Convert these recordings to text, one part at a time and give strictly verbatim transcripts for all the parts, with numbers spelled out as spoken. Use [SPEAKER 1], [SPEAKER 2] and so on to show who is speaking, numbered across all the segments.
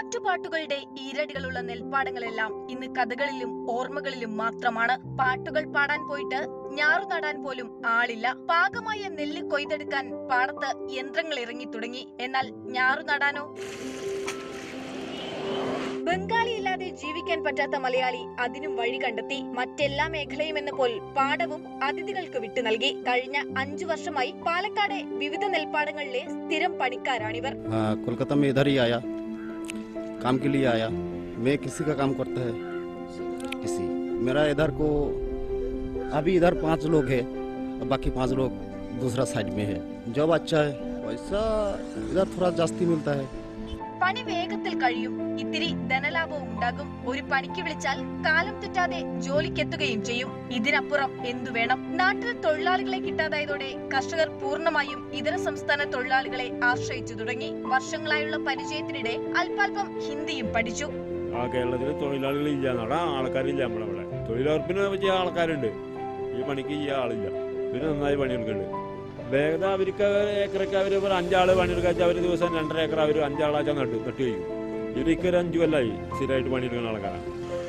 [SPEAKER 1] നാട്ടുപാട്ടുകളുടെ ഈരടികളുള്ള നെൽപ്പാടങ്ങളെല്ലാം ഇന്ന് കഥകളിലും ഓർമ്മകളിലും മാത്രമാണ്. പാട്ടുകൾ പാടാൻ പോയിട്ട് ഞാറു നടാൻ പോലും ആളില്ല. പാകമായ നെല്ല് കൊയ്തെടുക്കാൻ പാടത്ത് യന്ത്രങ്ങൾ ഇറങ്ങി തുടങ്ങി. എന്നാൽ ഞാറു നടാനോ? ബംഗാളി ഇല്ലാതെ ജീവിക്കാൻ പറ്റാത്ത മലയാളി അതിനും വഴി കണ്ടെത്തി. മറ്റെല്ലാ മേഖലയും എന്ന പോൽ പാടവും അതിഥികൾക്ക് വിട്ടു നൽകി. കഴിഞ്ഞ അഞ്ചു വർഷമായി പാലക്കാട് വിവിധ നെൽപ്പാടങ്ങളിലെ സ്ഥിരം പണിക്കാരാണിവർ.
[SPEAKER 2] कोलकाता में इधर ही आया, काम के लिए आया। मैं किसी का काम करता है, किसी मेरा इधर को अभी इधर पांच लोग है, बाकी पांच लोग दूसरा साइड में है। जॉब अच्छा है, पैसा इधर थोड़ा जास्ती मिलता है।
[SPEAKER 1] പണി വേഗത്തിൽ കഴിയും, ഇത്തിരി ധനലാഭവും ഉണ്ടാകും. ഒരു പണിക്ക് വിളിച്ചാൽ കാലം തെറ്റാതെ ജോലിക്കെത്തുകയും ചെയ്യും. ഇതിനപ്പുറം എന്തു വേണം? നാട്ടിൽ തൊഴിലാളികളെ കിട്ടാതായതോടെ കർഷകർ പൂർണ്ണമായും ഇതര സംസ്ഥാന തൊഴിലാളികളെ ആശ്രയിച്ചു തുടങ്ങി. വർഷങ്ങളായുള്ള പരിചയത്തിനിടെ അല്പാൽപം ഹിന്ദിയും പഠിച്ചു.
[SPEAKER 3] ആ കേരളത്തിലെ തൊഴിലാളികളില്ല, നടാ ആൾക്കാരില്ല. നമ്മളവിടെ തൊഴിലുറപ്പിന് പറ്റിയ ആൾക്കാരുണ്ട്, ഈ പണിക്ക് ഈ ആളില്ല. പിന്നെ നന്നായി പണിയെടുക്കുന്നുണ്ട്. വേഗത അവർക്ക് ഏക്കറൊക്കെ അവർ ഒരു അഞ്ചാള് പണിയെടുക്കാൻ അവർ ദിവസം രണ്ടര ഏക്കർ അവർ അഞ്ചാളാച്ചാൽ നട്ടു നട്ടു കഴിയും. ഇവർക്ക് ഒരു അഞ്ചു കൊല്ലായി സ്ഥിരമായിട്ട് പണിയെടുക്കുന്ന ആൾക്കാരാണ്.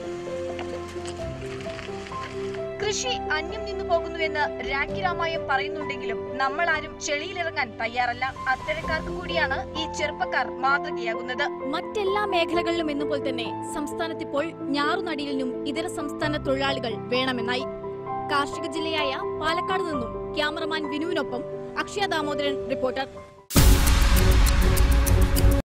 [SPEAKER 1] കൃഷി അന്യം നിന്നു പോകുന്നുവെന്ന് രാഖി രാമായം പറയുന്നുണ്ടെങ്കിലും നമ്മൾ ആരും ചെളിയിലിറങ്ങാൻ തയ്യാറല്ല. അത്തരക്കാർക്ക് കൂടിയാണ് ഈ ചെറുപ്പക്കാർ മാതൃകയാകുന്നത്. മറ്റെല്ലാ മേഖലകളിലും എന്നപോലെ തന്നെ സംസ്ഥാനത്തിപ്പോൾ ഞാറുനടീലിനും ഇതര സംസ്ഥാന തൊഴിലാളികൾ വേണമെന്നായി. കാർഷിക ജില്ലയായ പാലക്കാട് നിന്നും ക്യാമറമാൻ വിനുവിനൊപ്പം അക്ഷയ ദാമോദരൻ, റിപ്പോർട്ടർ.